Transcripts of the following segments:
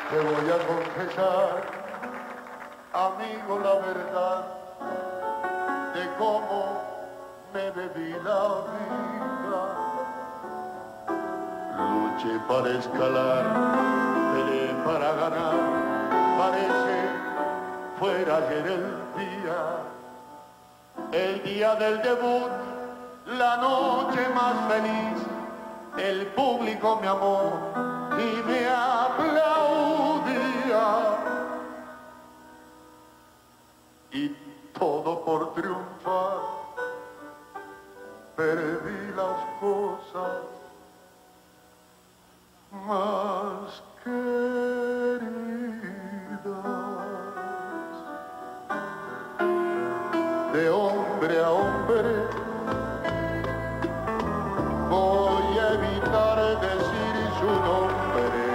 Te voy a confesar, amigo, la verdad de cómo me bebí la vida. Luché para escalar, peleé para ganar, parece fuera ayer el día del debut, la noche más feliz, el público me amó y me aplaudía. Y todo por triunfar, perdí las cosas más queridas. De hombre a hombre voy a evitar decir su nombre,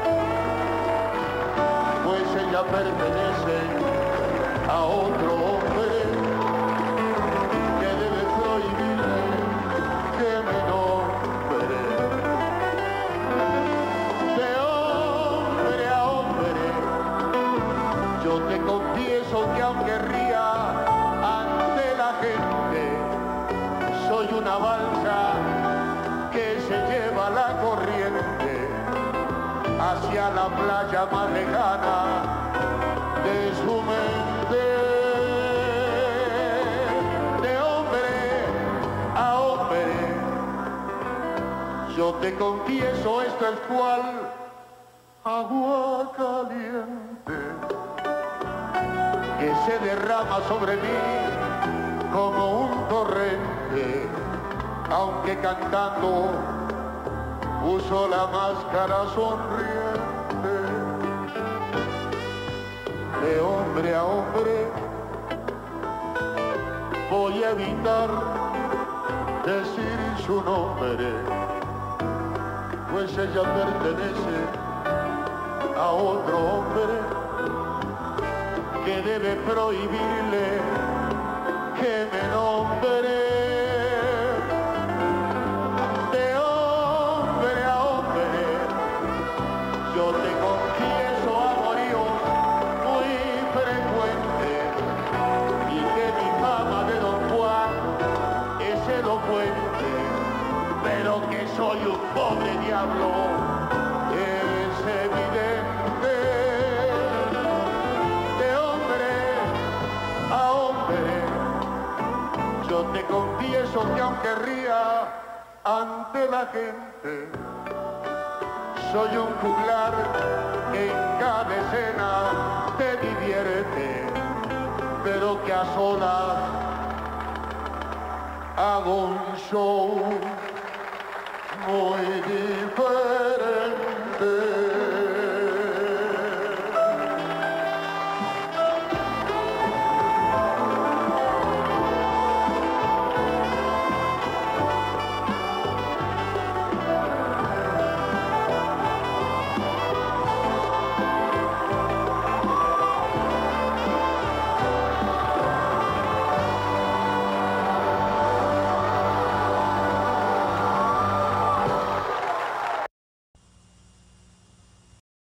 pues ella pertenece a otro hombre que debe prohibirme que me nombre. De hombre a hombre yo te confieso que aunque ría ante la gente, soy una balsa que se lleva la corriente hacia la playa más lejana de su mente. De hombre a hombre yo te confieso, esto es cual agua caliente que se derrama sobre mí como un torrente, aunque cantando uso la máscara sonriente. De hombre a hombre voy a evitar decir su nombre, pues ella pertenece a otro hombre que debe prohibirle que me nombre. De hombre a hombre yo te confieso amoríos muy frecuentes y que mi fama de Don Juan es elocuente, pero que soy un pobre diablo es evidente. De hombre a hombre yo te confieso que aunque ría ante la gente, soy un juglar que en cada escena te divierte, pero que a solas hago un show muy diferente.